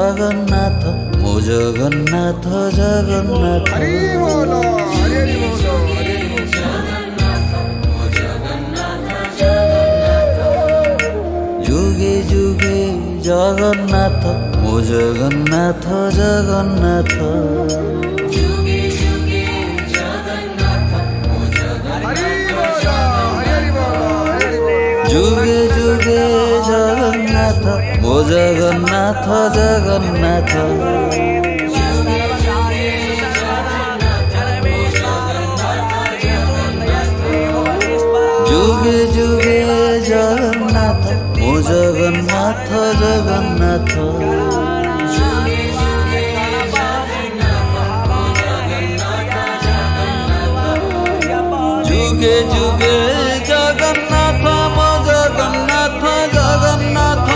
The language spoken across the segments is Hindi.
जगन्नाथ मो जगन्नाथ जगन्नाथ जुगे जुगे जगन्नाथ मो जगन्नाथ जगन्नाथ जुगे जुगे जगन्नाथ मो जगन्नाथ जगन्नाथ जुगे जुगे जगन्नाथ मो जगन्नाथ जगन्नाथ जुगे जुगे जगन्नाथ मो जगन्नाथ जगन्नाथ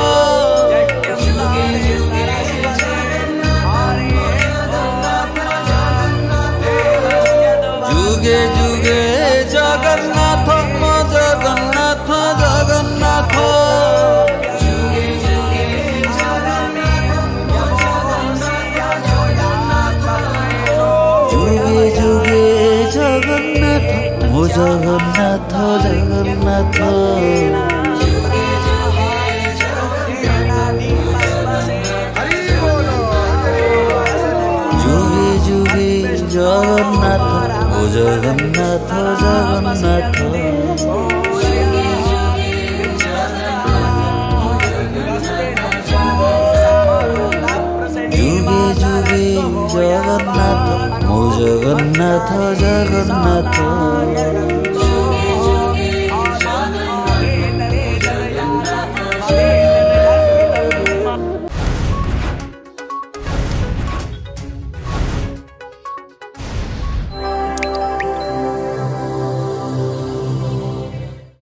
जुगे जुगे जगन्नाथ मो जगन्नाथ जगन्नाथ जुगे जुगे जगन्नाथ मो जगन्नाथ जगन्नाथ जुगे जुगे जगन्नाथ मो जगन्नाथ जगन्नाथ जुगे जुगे जगन्नाथ मो जगन्नाथ जगन्नाथ